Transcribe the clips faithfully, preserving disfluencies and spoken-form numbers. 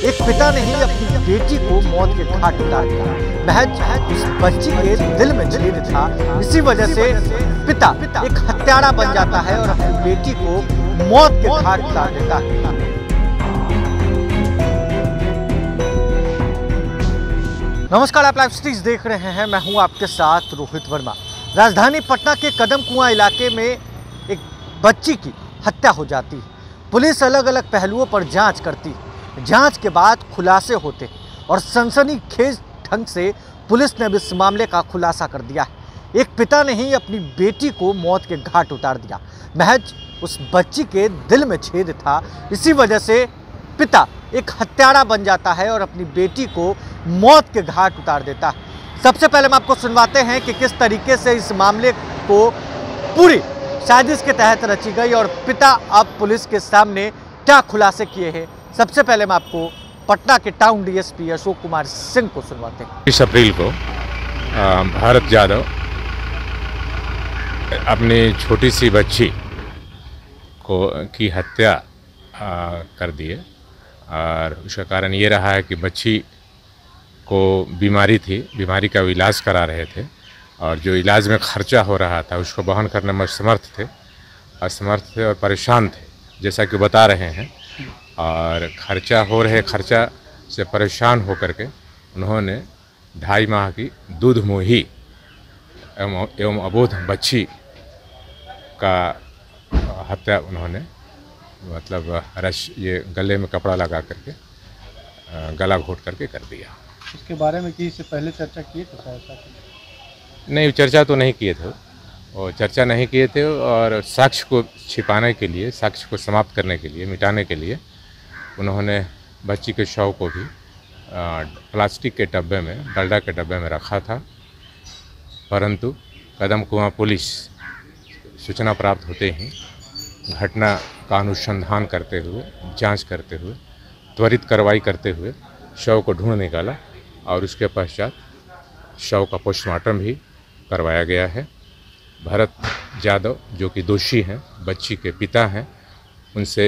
एक पिता ने ही अपनी बेटी को मौत के घाट उतार दिया। महज उस बच्ची के दिल में छेद था, इसी वजह से पिता एक हत्यारा बन जाता है और अपनी बेटी को मौत के घाट उतार देता है। नमस्कार, आप लाइव स्ट्रीट देख रहे हैं। मैं हूं आपके साथ रोहित वर्मा। राजधानी पटना के कदम कुआं इलाके में एक बच्ची की हत्या हो जाती है। पुलिस अलग अलग पहलुओं पर जांच करती है। जांच के बाद खुलासे होते और सनसनीखेज ढंग से पुलिस ने अब इस मामले का खुलासा कर दिया है। एक पिता ने ही अपनी बेटी को मौत के घाट उतार दिया। महज उस बच्ची के दिल में छेद था, इसी वजह से पिता एक हत्यारा बन जाता है और अपनी बेटी को मौत के घाट उतार देता है। सबसे पहले हम आपको सुनवाते हैं कि किस तरीके से इस मामले को पूरी साजिश के तहत रची गई और पिता अब पुलिस के सामने क्या खुलासे किए हैं। सबसे पहले मैं आपको पटना के टाउन डीएसपी अशोक कुमार सिंह को सुनवाते हैं। बीस अप्रैल को भारत यादव अपनी छोटी सी बच्ची को की हत्या कर दिए और उसका कारण ये रहा है कि बच्ची को बीमारी थी, बीमारी का इलाज करा रहे थे और जो इलाज में खर्चा हो रहा था उसको वहन करने में असमर्थ थे असमर्थ थे और परेशान थे, जैसा कि बता रहे हैं। और खर्चा हो रहे खर्चा से परेशान होकर के उन्होंने ढाई माह की दूध मुही एवं एवं अबोध बच्ची का हत्या उन्होंने मतलब रश ये गले में कपड़ा लगा करके गला घोट करके कर दिया। इसके बारे में किसी से पहले चर्चा किए थे? शायद नहीं, चर्चा तो नहीं किए थे और चर्चा नहीं किए थे और साक्ष्य को छिपाने के लिए, साक्ष्य को समाप्त करने के लिए, मिटाने के लिए उन्होंने बच्ची के शव को भी प्लास्टिक के डब्बे में, डलडा के डब्बे में रखा था। परंतु कदम कुआं पुलिस सूचना प्राप्त होते ही घटना का अनुसंधान करते हुए, जांच करते हुए, त्वरित कार्रवाई करते हुए शव को ढूंढ निकाला और उसके पश्चात शव का पोस्टमार्टम भी करवाया गया है। भरत यादव जो कि दोषी हैं, बच्ची के पिता हैं, उनसे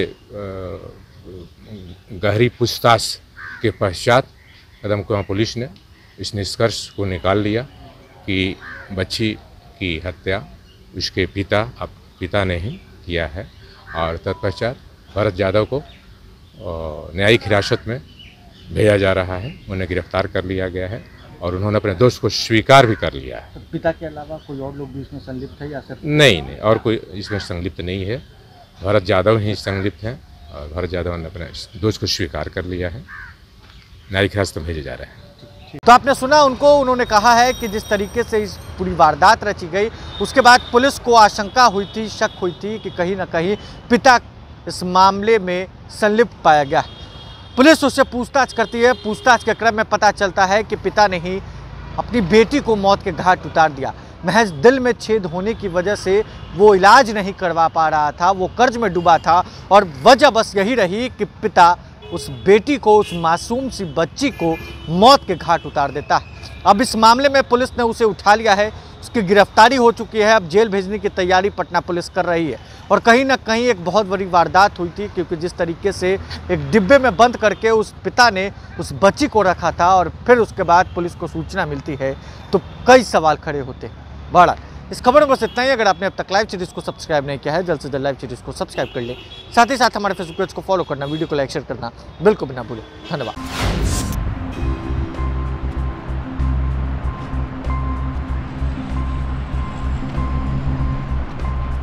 गहरी पूछताछ के पश्चात कदम कुआं पुलिस ने इस निष्कर्ष को निकाल लिया कि बच्ची की हत्या उसके पिता अब पिता ने ही किया है और तत्पश्चात भरत यादव को न्यायिक हिरासत में भेजा जा रहा है। उन्हें गिरफ्तार कर लिया गया है और उन्होंने अपने दोष को स्वीकार भी कर लिया है। तो पिता के अलावा कोई और लोग भी इसमें संलिप्त है या सिर्फ? नहीं नहीं, और कोई इसमें संलिप्त नहीं है। भरत यादव ही संलिप्त हैं और भरत यादव ने अपने दोष को स्वीकार कर लिया है। न्यायिक हिरासत में भेजे जा रहे हैं। तो आपने सुना उनको, उन्होंने कहा है कि जिस तरीके से इस पूरी वारदात रची गई उसके बाद पुलिस को आशंका हुई थी, शक हुई थी कि कहीं ना कहीं पिता इस मामले में संलिप्त पाया गया। पुलिस उससे पूछताछ करती है। पूछताछ के क्रम में पता चलता है कि पिता ने ही अपनी बेटी को मौत के घाट उतार दिया। महज दिल में छेद होने की वजह से वो इलाज नहीं करवा पा रहा था, वो कर्ज में डूबा था और वजह बस यही रही कि पिता उस बेटी को, उस मासूम सी बच्ची को मौत के घाट उतार देता है। अब इस मामले में पुलिस ने उसे उठा लिया है, उसकी गिरफ्तारी हो चुकी है। अब जेल भेजने की तैयारी पटना पुलिस कर रही है और कहीं ना कहीं एक बहुत बड़ी वारदात हुई थी, क्योंकि जिस तरीके से एक डिब्बे में बंद करके उस पिता ने उस बच्ची को रखा था और फिर उसके बाद पुलिस को सूचना मिलती है तो कई सवाल खड़े होते हैं। बड़ा इस खबर में बस इतना ही। अगर आपने अब तक लाइव सीरीज को सब्सक्राइब नहीं किया है, जल्द से जल्द लाइव सीरीज को सब्सक्राइब कर ले। साथ ही साथ हमारे फेसबुक पेज को फॉलो करना, वीडियो को लाइक शेयर करना बिल्कुल भी ना भूलें। धन्यवाद।